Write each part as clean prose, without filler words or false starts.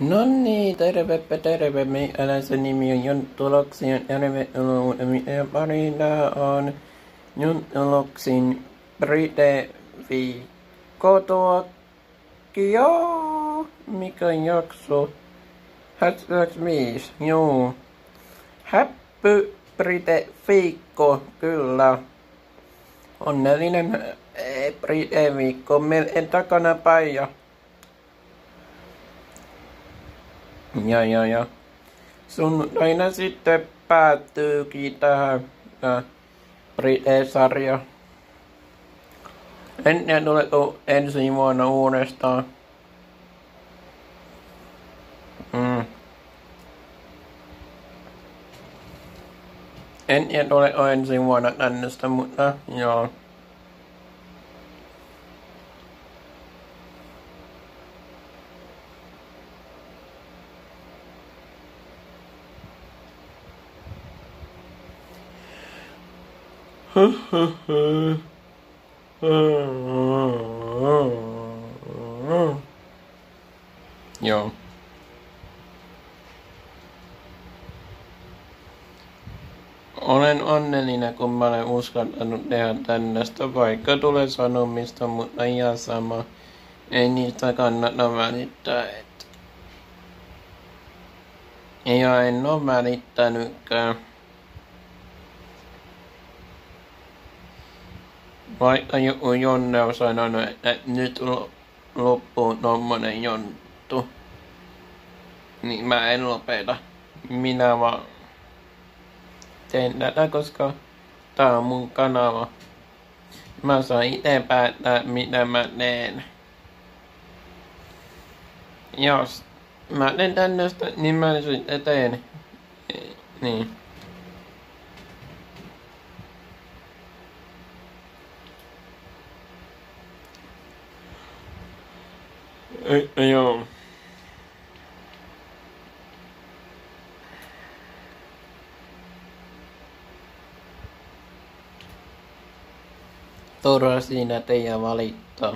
No niin, tervepä terve. Meikäläisen nimi on Junttuloksin ja tervetuloa parina on Junttuloksin Brite viikkotuokio. Mikä jakso? #5, juu. Happy Brite viikko, kyllä. Onnellinen Brite viikko. Meillä takana päivä. Ja. Sunnuntaina sitten päättyykin tähän Brite-sarja. En tiedä tuleeko ensi vuonna uudestaan. En tiedä tuleeko ensi vuonna tännestä, mutta joo. Joo. Olen onnellinen, kun mä olen uskaltanut tehdä tännästä, vaikka tulee sanomista, mutta ihan sama. Ei niistä kannata välittää, et. Ja en oo välittänytkään. Vaikka joku Jonne on sanonut, että nyt loppuu tommonen jonttu, niin mä en lopeta. Minä vaan teen tätä, koska tää on mun kanava. Mä saan ite päättää, mitä mä teen. Jos mä teen tännöstä, niin mä sitten teen. Niin. Joo. Turha siinä teidän valittaa.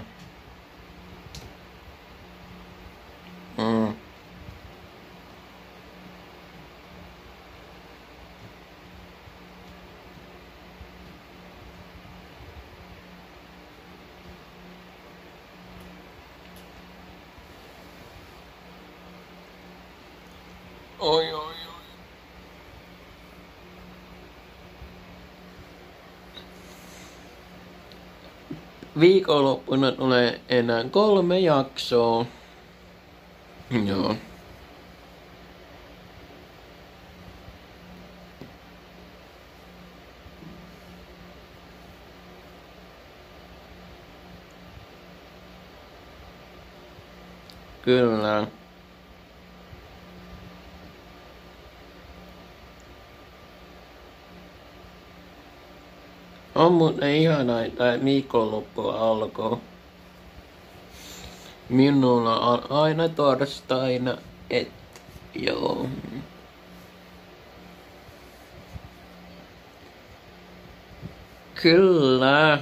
Oi. Viikonloppuna tulee enää 3 jaksoa. Joo. Kyllä. On muuten ihanaa, että viikonloppu alkoi. Minulla on aina torstaina, joo. Kyllä.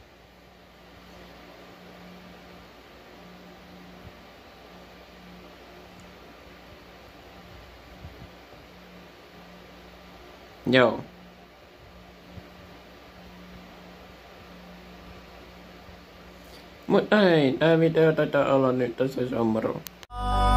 Joo. Mutta hei, tää video taitaa olla nyt tässä moro.